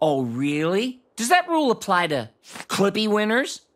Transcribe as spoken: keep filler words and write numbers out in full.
Oh, really? Does that rule apply to Clippie winners?